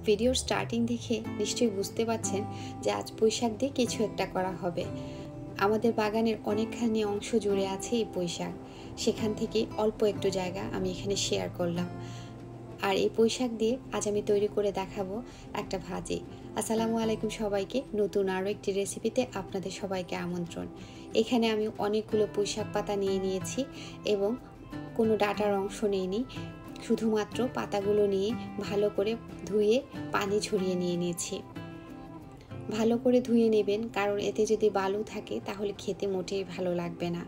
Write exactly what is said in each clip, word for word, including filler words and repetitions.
ভিডিওর স্টার্টিং দেখে নিশ্চয়ই বুঝতে পারছেন যে আজ পুঁইশাক দিয়ে কিছু একটা করা হবে। আমাদের বাগানের অনেকখানি অংশ জুড়ে আছে এই পুঁইশাক, সেখান থেকে অল্প একটু জায়গা আমি এখানে শেয়ার করলাম। আর এই পুঁইশাক দিয়ে আজ আমি তৈরি করে দেখাবো একটা ভাজি। আসসালামু আলাইকুম সবাইকে, নতুন আরও একটি রেসিপিতে আপনাদের সবাইকে আমন্ত্রণ। এখানে আমি অনেকগুলো পুঁইশাক পাতা নিয়ে নিয়েছি এবং কোনো ডাঁটার অংশ নেইনি, শুধুমাত্র পাতাগুলো নিয়ে ভালো করে ধুয়ে পানি ঝরিয়ে নিয়ে নিয়েছি। ভালো করে ধুয়ে নেবেন, কারণ এতে যদি বালু থাকে তাহলে খেতে মোটেই ভালো লাগবে না।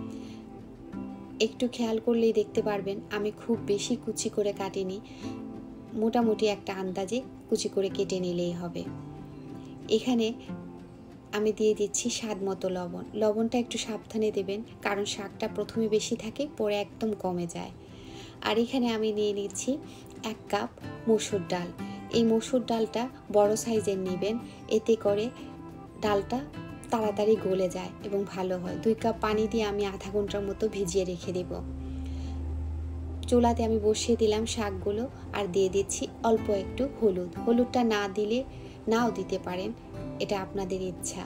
একটু খেয়াল করলেই দেখতে পারবেন আমি খুব বেশি কুচি করে কাটিনি, মোটামুটি একটা আন্দাজে কুচি করে কেটে নিলেই হবে। এখানে আমি দিয়ে দিচ্ছি স্বাদ মতো লবণ। লবণটা একটু সাবধানে দেবেন, কারণ শাকটা প্রথমে বেশি থাকে, পরে একদম কমে যায়। আর এখানে আমি নিয়ে নিচ্ছি এক কাপ মসুর ডাল। এই মসুর ডালটা বড় সাইজের নেবেন, এতে করে ডালটা তাড়াতাড়ি গলে যায় এবং ভালো হয়। দুই কাপ পানি দিয়ে আমি আধা ঘন্টার মতো ভিজিয়ে রেখে দেব। চুলাতে আমি বসিয়ে দিলাম শাকগুলো আর দিয়ে দিচ্ছি অল্প একটু হলুদ। হলুদটা না দিলে নাও দিতে পারেন, এটা আপনাদের ইচ্ছা।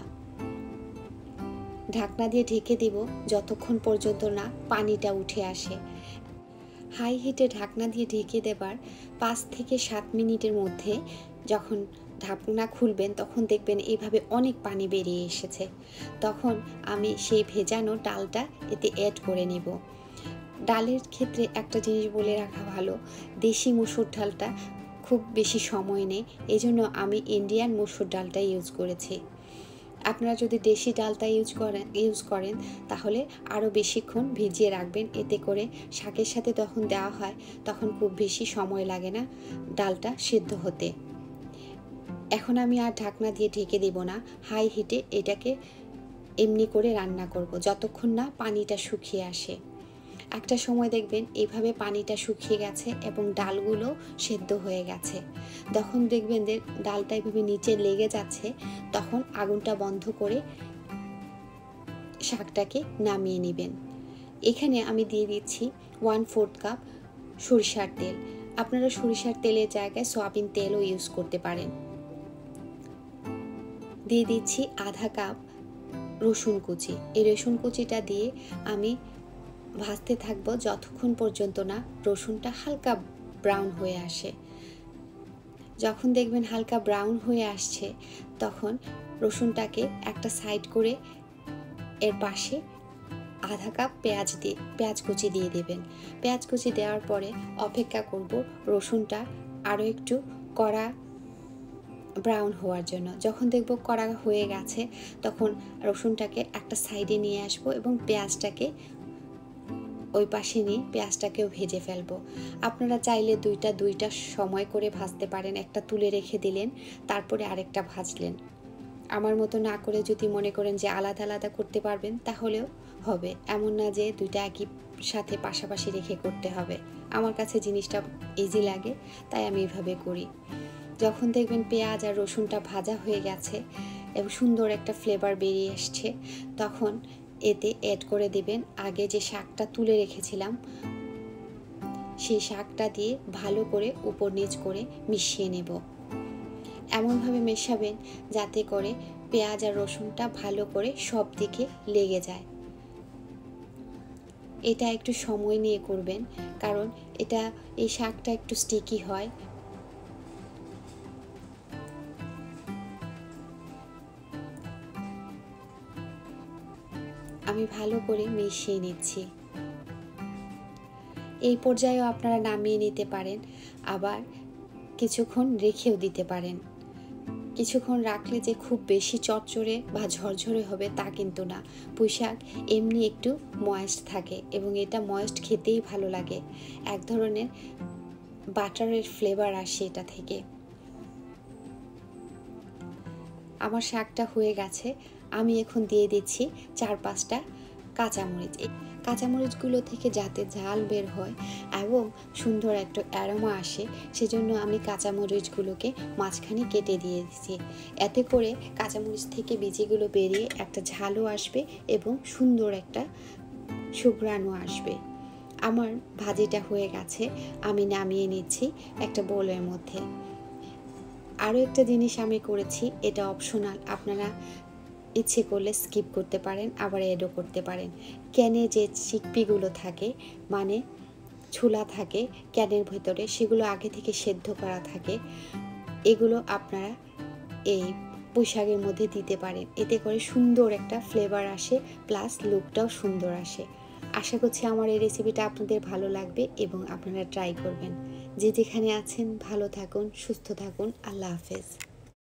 ঢাকনা দিয়ে ঢেকে দিব যতক্ষণ পর্যন্ত না পানিটা উঠে আসে। হাই হিটে ঢাকনা দিয়ে ঢেকে দেবার পাঁচ থেকে সাত মিনিটের মধ্যে যখন ঢাকনা খুলবেন তখন দেখবেন এইভাবে অনেক পানি বেরিয়ে এসেছে। তখন আমি সেই ভেজানো ডালটা এতে অ্যাড করে নেব। ডালের ক্ষেত্রে একটা জিনিস বলে রাখা ভালো, দেশি মসুর ডালটা খুব বেশি সময় নেই, এই জন্য আমি ইন্ডিয়ান মসুর ডালটা ইউজ করেছি। আপনারা যদি দেশি ডালটা ইউজ করেন ইউজ করেন তাহলে আরও বেশিক্ষণ ভিজিয়ে রাখবেন, এতে করে শাকের সাথে তখন দেওয়া হয় তখন খুব বেশি সময় লাগে না ডালটা সিদ্ধ হতে। এখন আমি আর ঢাকনা দিয়ে ঢেকে দেব না, হাই হিটে এটাকে এমনি করে রান্না করব যতক্ষণ না পানিটা শুকিয়ে আসে। একটা সময় দেখবেন এইভাবে পানিটা শুকিয়ে গেছে এবং ডালগুলো সেদ্ধ হয়ে গেছে। তখন দেখবেন যে ডালটা এইভাবে নিচে লেগে যাচ্ছে, তখন আগুনটা বন্ধ করে শাকটাকে নামিয়ে নেবেন। এখানে আমি দিয়ে দিচ্ছি ওয়ান ফোর্থ কাপ সরিষার তেল। আপনারা সরিষার তেলের জায়গায় সয়াবিন তেলও ইউজ করতে পারেন। দিয়ে দিচ্ছি আধা কাপ রসুন কুচি। এই রসুন কুচিটা দিয়ে আমি ভাজতে থাকবো যতক্ষণ পর্যন্ত না রসুনটা হালকা ব্রাউন হয়ে আসে। যখন দেখবেন হালকা ব্রাউন হয়ে আসছে তখন রসুনটাকে একটা সাইড করে এর পাশে আধা কাপ পেঁয়াজ দিয়ে পেঁয়াজ কুচি দিয়ে দেবেন। পেঁয়াজ কুচি দেওয়ার পরে অপেক্ষা করব রসুনটা আরও একটু কড়া ব্রাউন হওয়ার জন্য। যখন দেখব কড়া হয়ে গেছে তখন রসুনটাকে একটা সাইডে নিয়ে আসবো এবং পেঁয়াজটাকে ওই পাশে নিয়ে পেঁয়াজটাকেও ভেজে ফেলবো। আপনারা চাইলে দুইটা দুইটা সময় করে ভাজতে পারেন, একটা তুলে রেখে দিলেন তারপরে আরেকটা ভাজলেন। আমার মতো না করে যদি মনে করেন যে আলাদা আলাদা করতে পারবেন তাহলেও হবে, এমন না যে দুইটা একই সাথে পাশাপাশি রেখে করতে হবে। আমার কাছে জিনিসটা ইজি লাগে তাই আমি এইভাবে করি। যখন দেখবেন পেঁয়াজ আর রসুনটা ভাজা হয়ে গেছে এবং সুন্দর একটা ফ্লেভার বেরিয়ে এসছে তখন এতে অ্যাড করে দিবেন আগে যে শাকটা তুলে রেখেছিলাম, সেই শাকটা দিয়ে ভালো করে উপর নিচ করে মিশিয়ে নেব। এমনভাবে মেশাবেন যাতে করে পেঁয়াজ আর রসুনটা ভালো করে সব দিকে লেগে যায়। এটা একটু সময় নিয়ে করবেন, কারণ এটা এই শাকটা একটু স্টিকি হয়। আমি ভালো করে মিশিয়ে নিচ্ছি। এই পর্যায়েও আপনারা নামিয়ে নিতে পারেন, আবার কিছুক্ষণ রেখেও দিতে পারেন। কিছুক্ষণ রাখলে যে খুব বেশি চটচড়ে বা ঝরঝরে হবে তা কিন্তু না। পুঁইশাক এমনি একটু ময়েস্ট থাকে এবং এটা ময়েস্ট খেতেই ভালো লাগে, এক ধরনের বাটারের ফ্লেভার আসে এটা থেকে। আমার শাকটা হয়ে গেছে, আমি এখন দিয়ে দিচ্ছি চার পাঁচটা কাঁচামরিচ। এই কাঁচামরিচগুলো থেকে যাতে ঝাল বের হয় এবং সুন্দর একটা অ্যারোমা আসে সেজন্য আমি কাঁচামরিচগুলোকে মাঝখানে কেটে দিয়ে দিচ্ছি। এতে করে কাঁচামরিচ থেকে বীজগুলো বেরিয়ে একটা ঝালও আসবে এবং সুন্দর একটা সুঘ্রাণও আসবে। আমার ভাজিটা হয়ে গেছে, আমি নামিয়ে নিচ্ছি একটা বোলের মধ্যে। আরও একটা জিনিস আমি করেছি, এটা অপশনাল, আপনারা ইচ্ছে করলে স্কিপ করতে পারেন, আবার অ্যাডও করতে পারেন। ক্যানে যে চিকপিগুলো থাকে, মানে ছোলা থাকে ক্যানের ভেতরে, সেগুলো আগে থেকে সেদ্ধ করা থাকে, এগুলো আপনারা এই পুঁই শাকের মধ্যে দিতে পারেন। এতে করে সুন্দর একটা ফ্লেভার আসে, প্লাস লুকটাও সুন্দর আসে। আশা করছি আমার এই রেসিপিটা আপনাদের ভালো লাগবে এবং আপনারা ট্রাই করবেন। যে যেখানে আছেন ভালো থাকুন, সুস্থ থাকুন। আল্লাহ হাফেজ।